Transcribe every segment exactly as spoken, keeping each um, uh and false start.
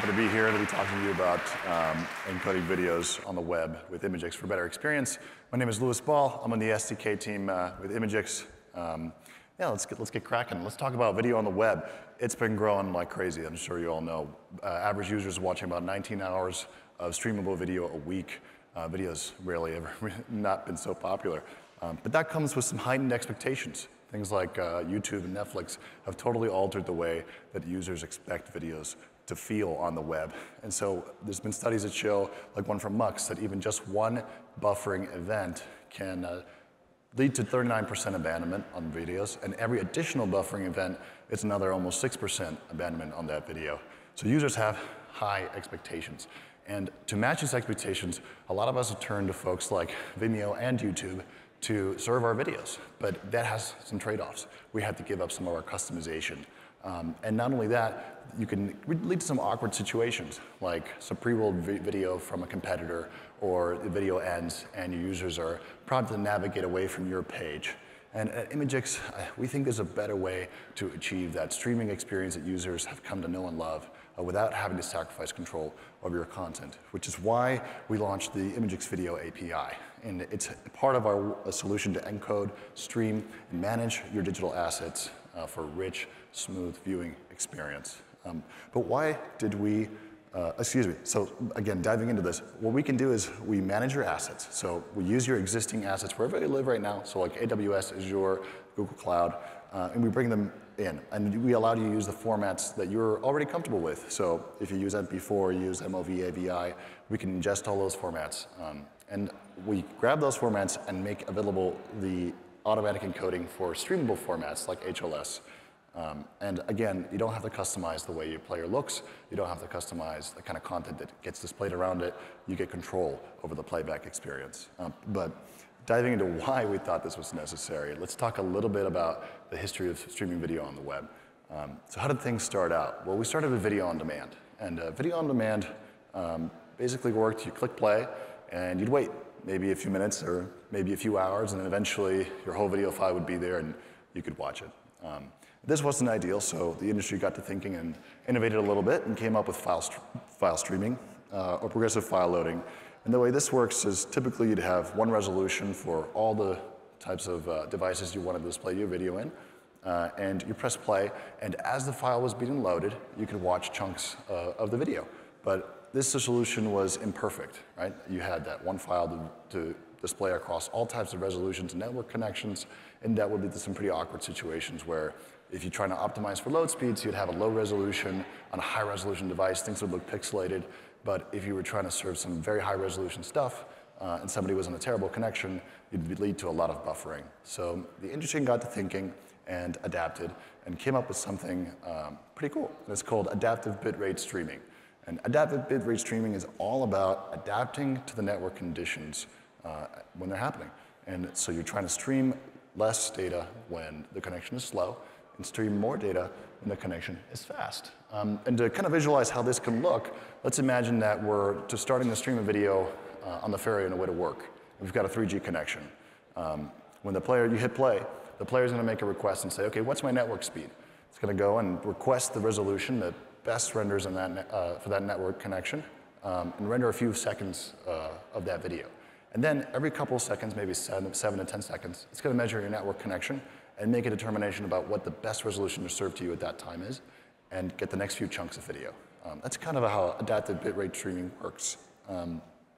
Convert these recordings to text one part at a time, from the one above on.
happy to be here to be talking to you about um, encoding videos on the web with imgix for better experience. My name is Louis Ball. I'm on the S D K team uh, with imgix. Um, yeah, let's get, let's get cracking. Let's talk about video on the web. It's been growing like crazy, I'm sure you all know. Uh, average users watching about nineteen hours of streamable video a week. Uh, videos rarely ever not been so popular. Um, but that comes with some heightened expectations. Things like uh, YouTube and Netflix have totally altered the way that users expect videos to feel on the web. And so there's been studies that show, like one from Mux, that even just one buffering event can uh, lead to thirty-nine percent abandonment on videos, and every additional buffering event, it's another almost six percent abandonment on that video. So users have high expectations. And to match these expectations, a lot of us have turned to folks like Vimeo and YouTube to serve our videos, but that has some trade-offs. We have to give up some of our customization. Um, and not only that, you can lead to some awkward situations, like some pre-rolled vi video from a competitor, or the video ends and your users are prompted to navigate away from your page. And at imgix, we think there's a better way to achieve that streaming experience that users have come to know and love uh, without having to sacrifice control of your content, which is why we launched the imgix Video A P I. And it's part of our solution to encode, stream, and manage your digital assets uh, for rich, smooth viewing experience. Um, but why did we, uh, excuse me, so again, diving into this, what we can do is we manage your assets. So we use your existing assets wherever you live right now, so like A W S, Azure, Google Cloud, uh, and we bring them in. And we allow you to use the formats that you're already comfortable with. So if you use M P four, you use M O V, A V I, we can ingest all those formats. Um, and we grab those formats and make available the automatic encoding for streamable formats like H L S. Um, and again, you don't have to customize the way your player looks. You don't have to customize the kind of content that gets displayed around it. You get control over the playback experience. Um, but diving into why we thought this was necessary, let's talk a little bit about the history of streaming video on the web. Um, so how did things start out? Well, we started with video on demand. And uh, video on demand um, basically worked. You click play, and you'd wait maybe a few minutes or maybe a few hours, and then eventually your whole video file would be there and you could watch it. Um, This wasn't ideal, so the industry got to thinking and innovated a little bit and came up with file, st file streaming uh, or progressive file loading. And the way this works is typically you'd have one resolution for all the types of uh, devices you want to display your video in, uh, and you press play, and as the file was being loaded, you could watch chunks uh, of the video. But this solution was imperfect, right? You had that one file to, to display across all types of resolutions and network connections, and that would lead to some pretty awkward situations where if you're trying to optimize for load speeds, you'd have a low resolution on a high resolution device, things would look pixelated. But if you were trying to serve some very high resolution stuff uh, and somebody was on a terrible connection, it'd lead to a lot of buffering. So the industry got to thinking and adapted and came up with something um, pretty cool. It's called adaptive bitrate streaming. And adaptive bitrate streaming is all about adapting to the network conditions uh, when they're happening. And so you're trying to stream less data when the connection is slow, and stream more data when the connection is fast. Um, and to kind of visualize how this can look, let's imagine that we're just starting to stream a video uh, on the ferry on the way to work. We've got a three G connection. Um, when the player, you hit play, the player's gonna make a request and say, okay, what's my network speed? It's gonna go and request the resolution that best renders in that uh, for that network connection, um, and render a few seconds uh, of that video. And then every couple of seconds, maybe seven, seven to ten seconds, it's gonna measure your network connection and make a determination about what the best resolution to serve to you at that time is, and get the next few chunks of video. Um, that's kind of how adaptive bitrate streaming works. Um,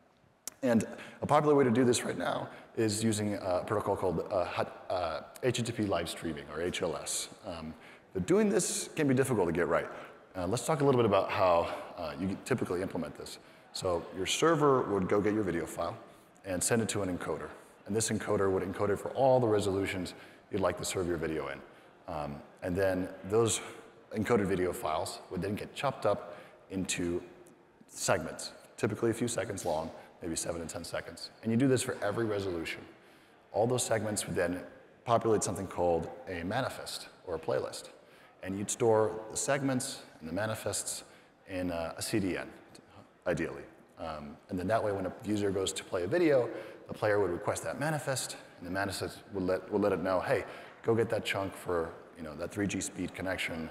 and a popular way to do this right now is using a protocol called uh, uh, H T T P live streaming, or H L S. Um, but doing this can be difficult to get right. Uh, let's talk a little bit about how uh, you typically implement this. So your server would go get your video file and send it to an encoder. And this encoder would encode it for all the resolutions you'd like to serve your video in. Um, and then those encoded video files would then get chopped up into segments, typically a few seconds long, maybe seven to ten seconds. And you do this for every resolution. All those segments would then populate something called a manifest or a playlist. And you'd store the segments and the manifests in a, a C D N, ideally. Um, and then that way, when a user goes to play a video, the player would request that manifest, and the manifest would let, would let it know, hey, go get that chunk for you know, that three G speed connection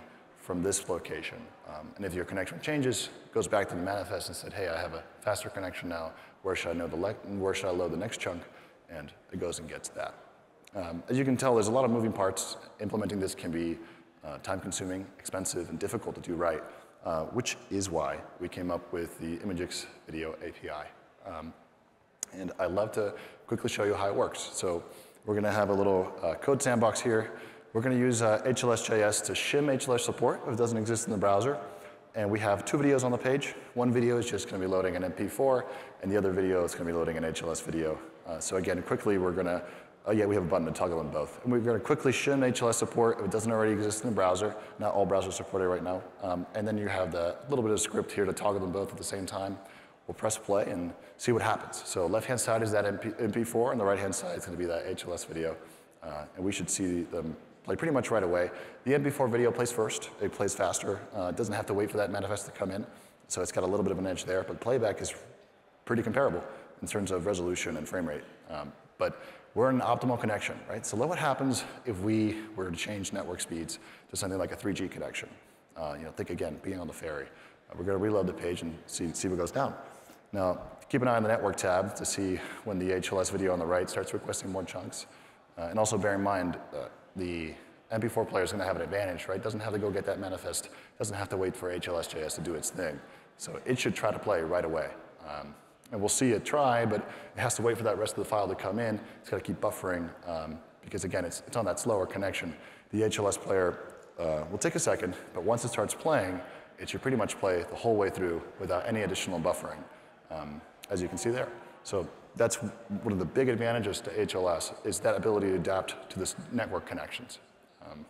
from this location. Um, and if your connection changes, it goes back to the manifest and said, hey, I have a faster connection now. Where should I know the where should I load the next chunk? And it goes and gets that. Um, as you can tell, there's a lot of moving parts. Implementing this can be uh, time-consuming, expensive, and difficult to do right, uh, which is why we came up with the imgix video A P I. Um, and I'd love to quickly show you how it works. So we're going to have a little uh, code sandbox here. We're going to use uh, H L S J S to shim H L S support if it doesn't exist in the browser. And we have two videos on the page. One video is just going to be loading an M P four, and the other video is going to be loading an H L S video. Uh, so again, quickly, we're going to, oh yeah, we have a button to toggle them both. And we're going to quickly shim H L S support if it doesn't already exist in the browser. Not all browsers support it right now. Um, and then you have the little bit of script here to toggle them both at the same time. We'll press play and see what happens. So left-hand side is that M P four, and the right-hand side is going to be that H L S video. Uh, and we should see them play pretty much right away. The M P four video plays first. It plays faster. Uh, it doesn't have to wait for that manifest to come in. So it's got a little bit of an edge there. But playback is pretty comparable in terms of resolution and frame rate. Um, but we're in an optimal connection, right? So look what happens if we were to change network speeds to something like a three G connection. Uh, you know, think again, being on the ferry. Uh, we're going to reload the page and see, see what goes down. Now, keep an eye on the network tab to see when the H L S video on the right starts requesting more chunks. Uh, and also bear in mind, uh, the M P four player is going to have an advantage, right? Doesn't have to go get that manifest. Doesn't have to wait for H L S J S to do its thing. So it should try to play right away. Um, and we'll see it try, but it has to wait for that rest of the file to come in. It's got to keep buffering um, because, again, it's, it's on that slower connection. The H L S player uh, will take a second, but once it starts playing, it should pretty much play the whole way through without any additional buffering, um, as you can see there. So that's one of the big advantages to H L S, is that ability to adapt to this network connections. Um,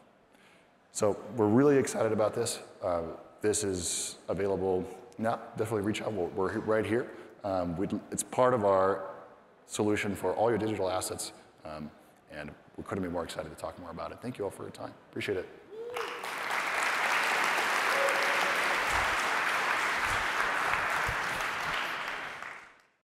so we're really excited about this. Uh, this is available now. Definitely reach out. We're, we're right here. Um, it's part of our solution for all your digital assets, um, and we couldn't be more excited to talk more about it. Thank you all for your time. Appreciate it.